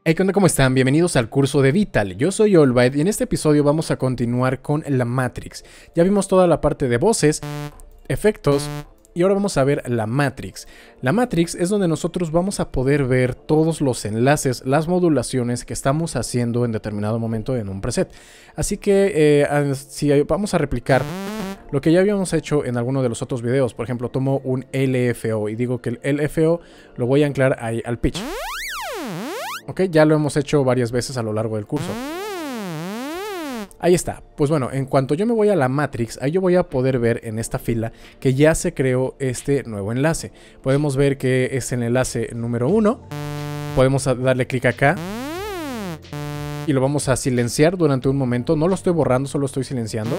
Hey, ¿qué onda? ¿Cómo están? Bienvenidos al curso de Vital. Yo soy Olbaid y en este episodio vamos a continuar con la Matrix. Ya vimos toda la parte de voces, efectos y ahora vamos a ver la Matrix. La Matrix es donde nosotros vamos a poder ver todos los enlaces, las modulaciones que estamos haciendo en determinado momento en un preset. Así que si vamos a replicar lo que ya habíamos hecho en alguno de los otros videos, por ejemplo, tomo un LFO y digo que el LFO lo voy a anclar ahí al pitch. Ok, ya lo hemos hecho varias veces a lo largo del curso. Ahí está. Pues bueno, en cuanto yo me voy a la Matrix, ahí yo voy a poder ver en esta fila que ya se creó este nuevo enlace. Podemos ver que es el enlace número 1. Podemos darle clic acá. Y lo vamos a silenciar durante un momento. No lo estoy borrando, solo estoy silenciando.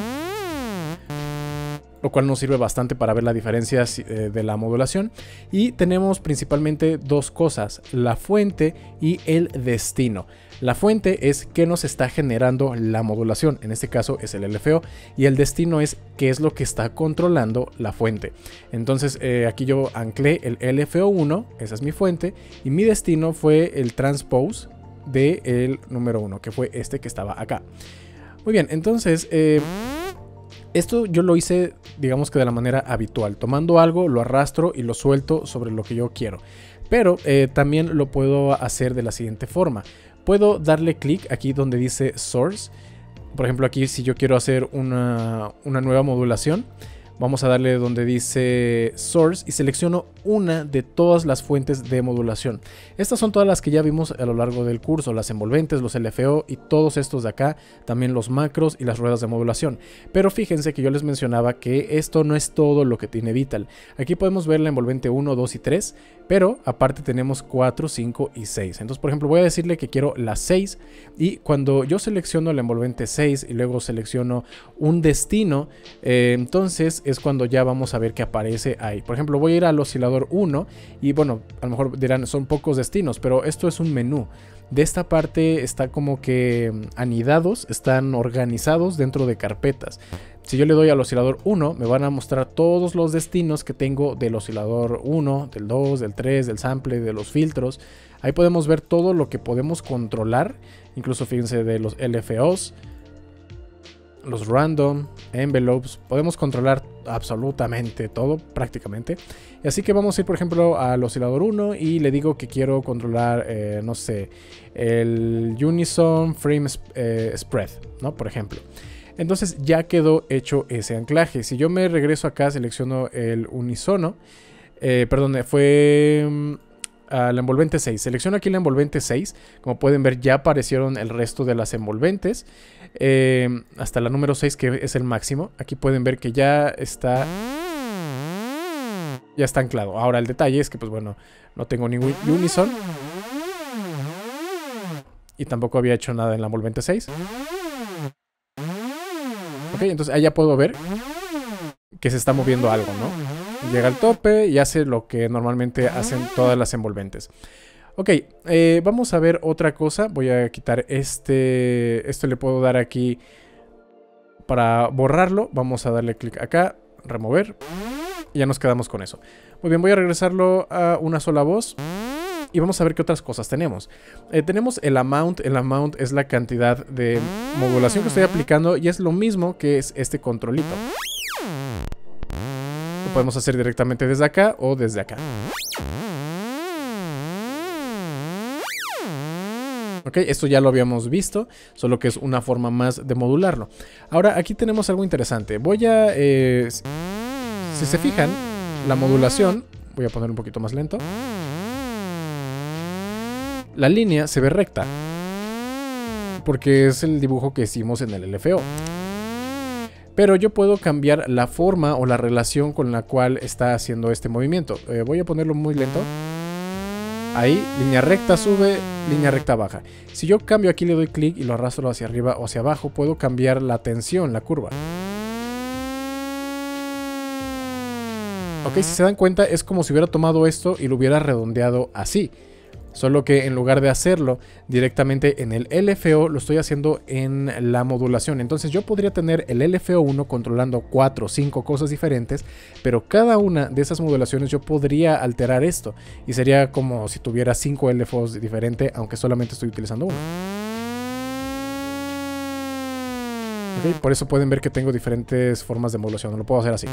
Lo cual nos sirve bastante para ver la diferencia de la modulación. Y tenemos principalmente dos cosas, la fuente y el destino. La fuente es qué nos está generando la modulación, en este caso es el LFO, y el destino es qué es lo que está controlando la fuente. Entonces aquí yo anclé el LFO1, esa es mi fuente, y mi destino fue el transpose del número 1, que fue este que estaba acá. Muy bien, entonces esto yo lo hice, digamos que de la manera habitual. Tomando algo, lo arrastro y lo suelto sobre lo que yo quiero. Pero también lo puedo hacer de la siguiente forma. Puedo darle clic aquí donde dice Source. Por ejemplo, aquí si yo quiero hacer una nueva modulación, vamos a darle donde dice Source y selecciono una de todas las fuentes de modulación. Estas son todas las que ya vimos a lo largo del curso, las envolventes, los LFO y todos estos de acá, también los macros y las ruedas de modulación. Pero fíjense que yo les mencionaba que esto no es todo lo que tiene Vital. Aquí podemos ver la envolvente 1, 2 y 3, pero aparte tenemos 4, 5 y 6. Entonces, por ejemplo, voy a decirle que quiero la 6 y cuando yo selecciono la envolvente 6 y luego selecciono un destino, entonces es cuando ya vamos a ver que aparece ahí. Por ejemplo, voy a ir al oscilador 1 y bueno, a lo mejor dirán son pocos destinos, pero esto es un menú. De esta parte está como que anidados, están organizados dentro de carpetas. Si yo le doy al oscilador 1, me van a mostrar todos los destinos que tengo del oscilador 1, del 2, del 3, del sample, de los filtros. Ahí podemos ver todo lo que podemos controlar, incluso fíjense de los LFOs, los random, envelopes, podemos controlar absolutamente todo, prácticamente. Y así que vamos a ir, por ejemplo, al oscilador 1 y le digo que quiero controlar, no sé, el Unison Frame Spread, ¿no? Por ejemplo. Entonces ya quedó hecho ese anclaje. Si yo me regreso acá, selecciono el unisono, perdón, fue la envolvente 6. Selecciono aquí la envolvente 6. Como pueden ver, ya aparecieron el resto de las envolventes. Hasta la número 6, que es el máximo. Aquí pueden ver que ya está anclado. Ahora el detalle es que, pues bueno, no tengo ningún unison. Y tampoco había hecho nada en la envolvente 6. Ok, entonces allá puedo ver que se está moviendo algo, ¿no? Llega al tope y hace lo que normalmente hacen todas las envolventes. Ok, vamos a ver otra cosa. Voy a quitar esto le puedo dar aquí para borrarlo. Vamos a darle clic acá, remover. Y ya nos quedamos con eso. Muy bien, voy a regresarlo a una sola voz. Y vamos a ver qué otras cosas tenemos. Tenemos el amount. El amount es la cantidad de modulación que estoy aplicando. Y es lo mismo que es este controlito. Lo podemos hacer directamente desde acá o desde acá. Ok, esto ya lo habíamos visto, solo que es una forma más de modularlo. Ahora aquí tenemos algo interesante. Voy a... si se fijan, la modulación... Voy a poner un poquito más lento. La línea se ve recta, porque es el dibujo que hicimos en el LFO. Pero yo puedo cambiar la forma o la relación con la cual está haciendo este movimiento. Voy a ponerlo muy lento. Ahí, línea recta sube, línea recta baja. Si yo cambio aquí, le doy clic y lo arrastro hacia arriba o hacia abajo, puedo cambiar la tensión, la curva. Ok, si se dan cuenta, es como si hubiera tomado esto y lo hubiera redondeado así. Solo que en lugar de hacerlo directamente en el LFO, lo estoy haciendo en la modulación. Entonces yo podría tener el LFO1 controlando 4 o 5 cosas diferentes, pero cada una de esas modulaciones yo podría alterar esto. Y sería como si tuviera 5 LFOs diferentes, aunque solamente estoy utilizando uno. Okay, por eso pueden ver que tengo diferentes formas de modulación. No lo puedo hacer así.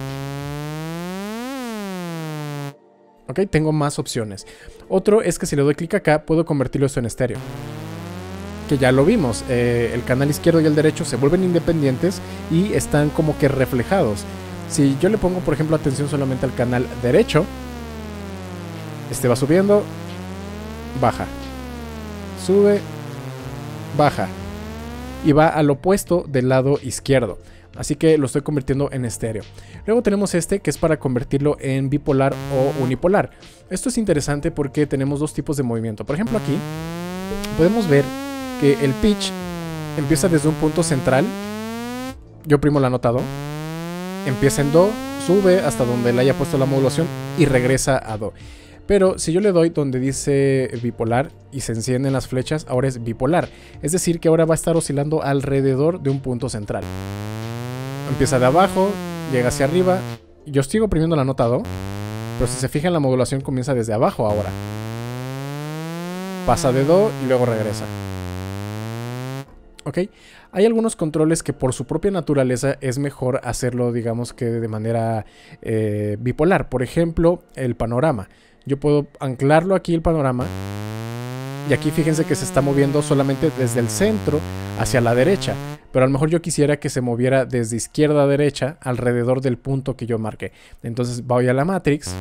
Ok, tengo más opciones. Otro es que si le doy clic acá, puedo convertirlo esto en estéreo. Que ya lo vimos. El canal izquierdo y el derecho se vuelven independientes y están como que reflejados. Si yo le pongo, por ejemplo, atención solamente al canal derecho, este va subiendo, baja, sube, baja. Y va al opuesto del lado izquierdo. Así que lo estoy convirtiendo en estéreo. Luego tenemos este que es para convertirlo en bipolar o unipolar. Esto es interesante porque tenemos dos tipos de movimiento. Por ejemplo, aquí podemos ver que el pitch empieza desde un punto central. Yo oprimo la nota Do. Empieza en Do, sube hasta donde le haya puesto la modulación y regresa a Do. Pero si yo le doy donde dice bipolar y se encienden las flechas, ahora es bipolar. Es decir, que ahora va a estar oscilando alrededor de un punto central. Empieza de abajo, llega hacia arriba. Yo sigo oprimiendo la nota Do, pero si se fijan, la modulación comienza desde abajo ahora. Pasa de Do y luego regresa. ¿Ok? Hay algunos controles que por su propia naturaleza es mejor hacerlo, digamos que de manera bipolar. Por ejemplo, el panorama. Yo puedo anclarlo aquí el panorama. Y aquí fíjense que se está moviendo solamente desde el centro hacia la derecha. Pero a lo mejor yo quisiera que se moviera desde izquierda a derecha alrededor del punto que yo marqué. Entonces voy a la Matrix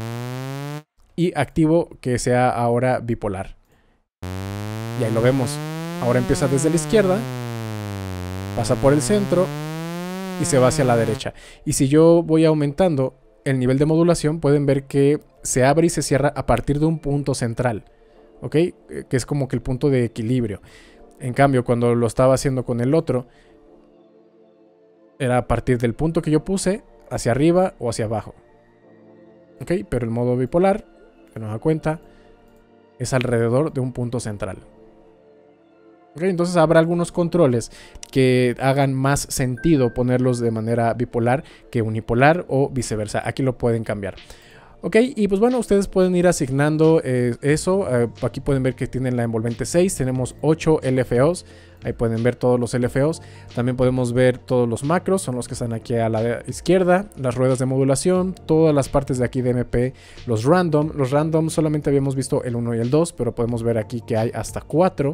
y activo que sea ahora bipolar. Y ahí lo vemos. Ahora empieza desde la izquierda, pasa por el centro y se va hacia la derecha. Y si yo voy aumentando el nivel de modulación, pueden ver que se abre y se cierra a partir de un punto central. ¿Ok? Que es como que el punto de equilibrio. En cambio, cuando lo estaba haciendo con el otro, era a partir del punto que yo puse, hacia arriba o hacia abajo. ¿Ok? Pero el modo bipolar, que nos da cuenta, es alrededor de un punto central. ¿Ok? Entonces habrá algunos controles que hagan más sentido ponerlos de manera bipolar que unipolar o viceversa. Aquí lo pueden cambiar. Ok, y pues bueno, ustedes pueden ir asignando eso. Aquí pueden ver que tienen la envolvente 6, tenemos 8 LFOs. Ahí pueden ver todos los LFOs. También podemos ver todos los macros, son los que están aquí a la izquierda. Las ruedas de modulación, todas las partes de aquí de MP. Los random. Los random solamente habíamos visto el 1 y el 2, pero podemos ver aquí que hay hasta 4.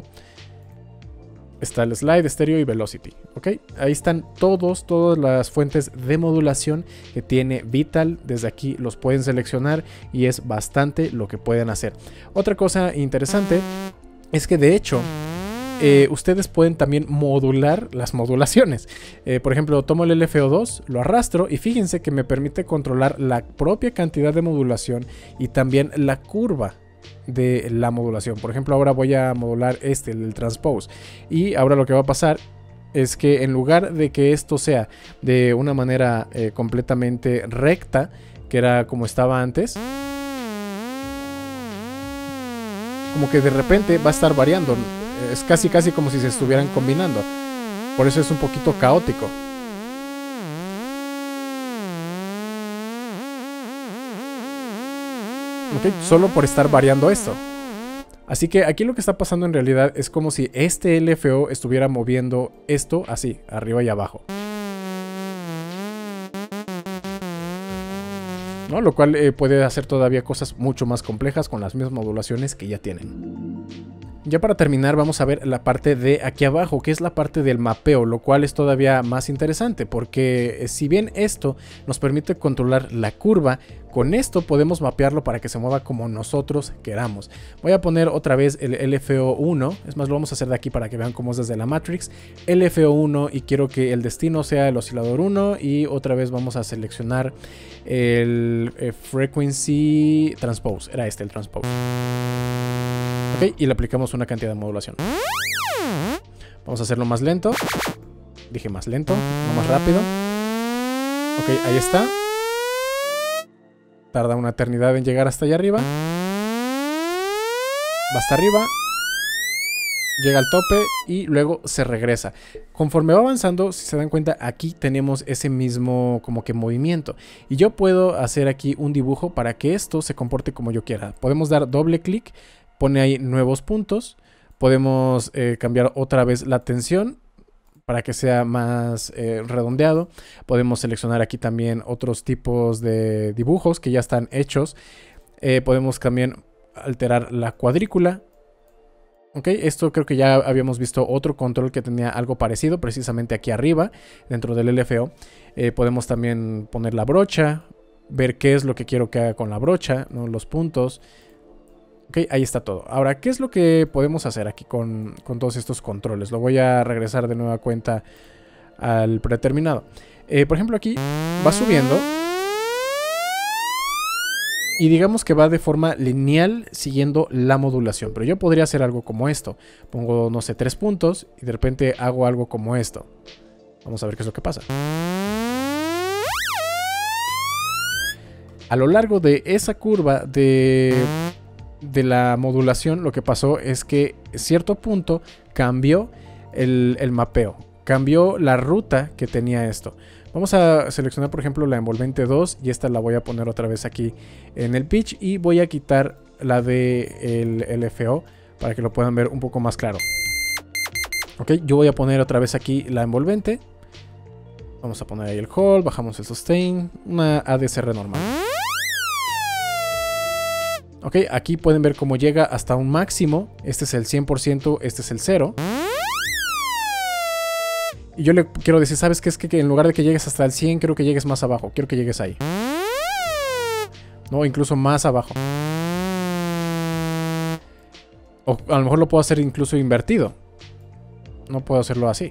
Está el slide, estéreo y velocity. ¿Ok? Ahí están todas las fuentes de modulación que tiene Vital. Desde aquí los pueden seleccionar y es bastante lo que pueden hacer. Otra cosa interesante es que de hecho ustedes pueden también modular las modulaciones. Por ejemplo, tomo el LFO2, lo arrastro y fíjense que me permite controlar la propia cantidad de modulación y también la curva de la modulación. Por ejemplo, ahora voy a modular el transpose. Y ahora lo que va a pasar es que en lugar de que esto sea de una manera completamente recta, que era como estaba antes, como que de repente va a estar variando. Es casi como si se estuvieran combinando. Por eso es un poquito caótico. ¿Okay? Solo por estar variando esto. Así que aquí lo que está pasando en realidad es como si este LFO estuviera moviendo esto así, arriba y abajo, ¿no? Lo cual puede hacer todavía cosas mucho más complejas con las mismas modulaciones que ya tienen. Ya para terminar vamos a ver la parte de aquí abajo, que es la parte del mapeo, lo cual es todavía más interesante porque si bien esto nos permite controlar la curva, con esto podemos mapearlo para que se mueva como nosotros queramos. Voy a poner otra vez el LFO1, es más lo vamos a hacer de aquí para que vean cómo es desde la Matrix. LFO1 y quiero que el destino sea el oscilador 1 y otra vez vamos a seleccionar el Frequency Transpose, era el Transpose. Ok, y le aplicamos una cantidad de modulación. Vamos a hacerlo más lento. Dije más lento, no más rápido. Ok, ahí está. Tarda una eternidad en llegar hasta allá arriba. va hasta arriba, llega al tope y luego se regresa. Conforme va avanzando, si se dan cuenta, aquí tenemos ese mismo como que movimiento. Y yo puedo hacer aquí un dibujo para que esto se comporte como yo quiera. Podemos dar doble clic, pone ahí nuevos puntos. Podemos cambiar otra vez la tensión para que sea más redondeado. Podemos seleccionar aquí también otros tipos de dibujos que ya están hechos. Podemos también alterar la cuadrícula. Ok, esto creo que ya habíamos visto otro control que tenía algo parecido, precisamente aquí arriba, dentro del LFO. Podemos también poner la brocha, ver qué es lo que quiero que haga con la brocha, ¿no? Los puntos. Ok, ahí está todo. Ahora, ¿qué es lo que podemos hacer aquí con todos estos controles? Lo voy a regresar de nueva cuenta al predeterminado. Por ejemplo, aquí va subiendo. Y digamos que va de forma lineal siguiendo la modulación. Pero yo podría hacer algo como esto. Pongo, no sé, 3 puntos y de repente hago algo como esto. Vamos a ver qué es lo que pasa. A lo largo de esa curva de la modulación, lo que pasó es que cierto punto cambió el mapeo. Cambió la ruta que tenía esto. Vamos a seleccionar, por ejemplo, la envolvente 2 y esta la voy a poner otra vez aquí en el pitch y voy a quitar la del LFO para que lo puedan ver un poco más claro. Ok, yo voy a poner otra vez aquí la envolvente. Vamos a poner ahí el hold, bajamos el sustain, una ADCR normal. Ok, aquí pueden ver cómo llega hasta un máximo. Este es el 100%, este es el 0. Y yo le quiero decir, ¿sabes qué? Es que en lugar de que llegues hasta el 100, quiero que llegues más abajo. Quiero que llegues ahí. No, incluso más abajo. O a lo mejor lo puedo hacer incluso invertido. No puedo hacerlo así.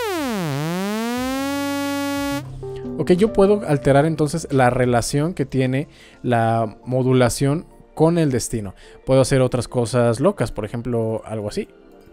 Ok, yo puedo alterar entonces la relación que tiene la modulación con el destino. Puedo hacer otras cosas locas, por ejemplo, algo así.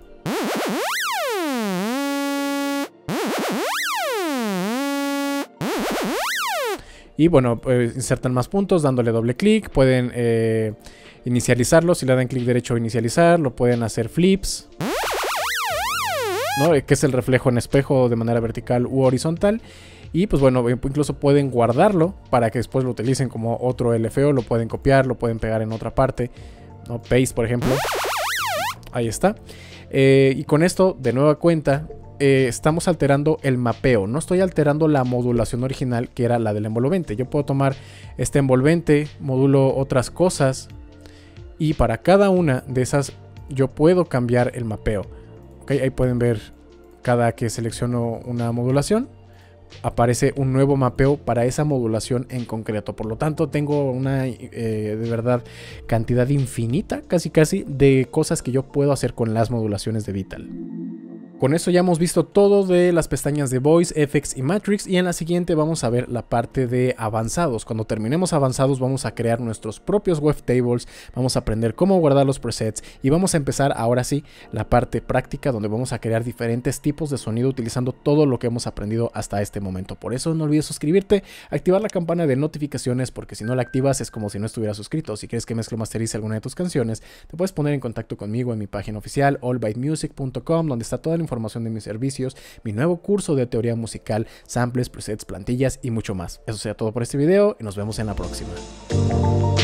Y bueno, insertan más puntos dándole doble clic. Pueden inicializarlo. Si le dan clic derecho a inicializar, lo pueden hacer flips, ¿no? Que es el reflejo en espejo de manera vertical u horizontal. Y pues bueno, incluso pueden guardarlo para que después lo utilicen como otro LFO. Lo pueden copiar, lo pueden pegar en otra parte, ¿no? Paste, por ejemplo. Ahí está. Y con esto, de nueva cuenta, estamos alterando el mapeo. No estoy alterando la modulación original, que era la del envolvente. Yo puedo tomar este envolvente, modulo otras cosas, y para cada una de esas yo puedo cambiar el mapeo. ¿Okay? Ahí pueden ver, cada que selecciono una modulación, aparece un nuevo mapeo para esa modulación en concreto. Por lo tanto, tengo una de verdad cantidad infinita, casi de cosas que yo puedo hacer con las modulaciones de Vital. Con eso ya hemos visto todo de las pestañas de Voice, FX y Matrix, y en la siguiente vamos a ver la parte de avanzados. Cuando terminemos avanzados vamos a crear nuestros propios wavetables, vamos a aprender cómo guardar los presets y vamos a empezar ahora sí la parte práctica, donde vamos a crear diferentes tipos de sonido utilizando todo lo que hemos aprendido hasta este momento. Por eso no olvides suscribirte, activar la campana de notificaciones, porque si no la activas es como si no estuvieras suscrito. Si quieres que mezclo o masterice alguna de tus canciones, te puedes poner en contacto conmigo en mi página oficial allbytemusic.com, donde está toda la información de mis servicios, mi nuevo curso de teoría musical, samples, presets, plantillas y mucho más. Eso será todo por este video y nos vemos en la próxima.